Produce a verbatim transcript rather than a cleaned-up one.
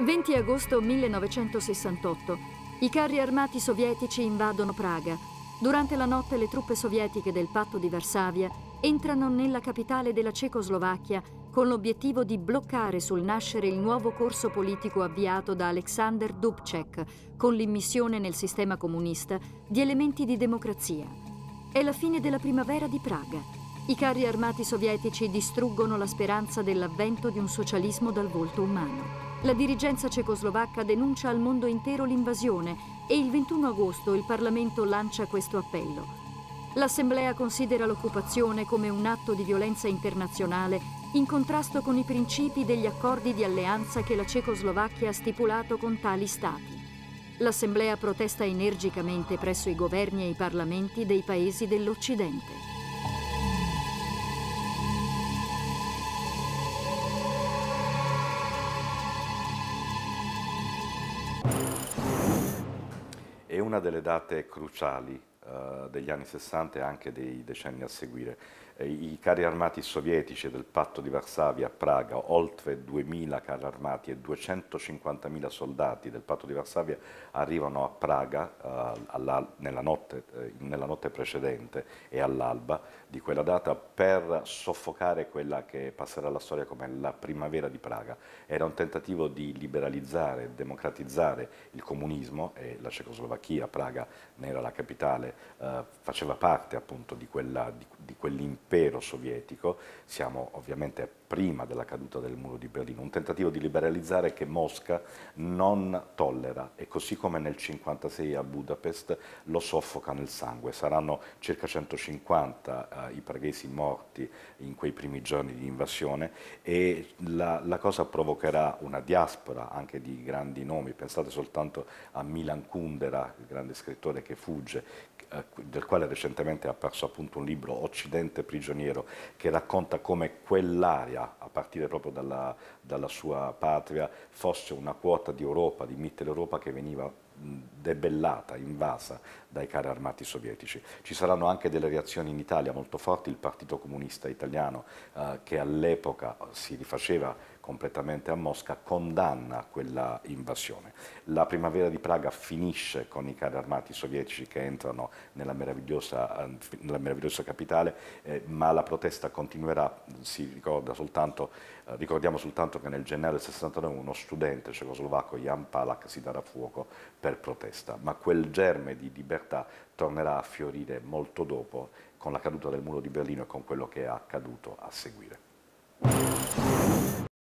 venti agosto millenovecentosessantotto. I carri armati sovietici invadono Praga. Durante la notte le truppe sovietiche del Patto di Varsavia entrano nella capitale della Cecoslovacchia con l'obiettivo di bloccare sul nascere il nuovo corso politico avviato da Alexander Dubček, con l'immissione nel sistema comunista di elementi di democrazia. È la fine della primavera di Praga. I carri armati sovietici distruggono la speranza dell'avvento di un socialismo dal volto umano. La dirigenza cecoslovacca denuncia al mondo intero l'invasione e il ventuno agosto il Parlamento lancia questo appello. L'Assemblea considera l'occupazione come un atto di violenza internazionale in contrasto con i principi degli accordi di alleanza che la Cecoslovacchia ha stipulato con tali stati. L'Assemblea protesta energicamente presso i governi e i parlamenti dei paesi dell'Occidente. È una delle date cruciali uh, degli anni sessanta e anche dei decenni a seguire. Eh, I carri armati sovietici del Patto di Varsavia a Praga, oltre duemila carri armati e duecentocinquantamila soldati del Patto di Varsavia arrivano a Praga uh, alla, nella, notte, eh, nella notte precedente e all'alba di quella data per soffocare quella che passerà alla storia come la primavera di Praga. Era un tentativo di liberalizzare e democratizzare il comunismo e la Cecoslovacchia, Praga ne era la capitale, eh, faceva parte appunto di, quella, di, di quell'impero sovietico. Siamo ovviamente prima della caduta del muro di Berlino, un tentativo di liberalizzare che Mosca non tollera e così come nel cinquantasei a Budapest lo soffoca nel sangue. Saranno circa centocinquanta eh, i praghesi morti in quei primi giorni di invasione e la, la cosa provocherà una diaspora anche di grandi nomi. Pensate soltanto a Milan Kundera, il grande scrittore che fugge, eh, del quale recentemente ha apparso appunto un libro, Occidente prigioniero, che racconta come quell'area a partire proprio dalla, dalla sua patria, fosse una quota di Europa, di Mitteleuropa che veniva debellata, invasa dai carri armati sovietici. Ci saranno anche delle reazioni in Italia molto forti. Il Partito Comunista Italiano, eh, che all'epoca si rifaceva completamente a Mosca, condanna quella invasione. La primavera di Praga finisce con i carri armati sovietici che entrano nella meravigliosa, nella meravigliosa capitale, eh, ma la protesta continuerà. Si ricorda soltanto, eh, ricordiamo soltanto che nel gennaio del sessantanove uno studente cecoslovacco, Jan Palach, si darà fuoco per protesta, ma quel germe di libertà tornerà a fiorire molto dopo con la caduta del muro di Berlino e con quello che è accaduto a seguire.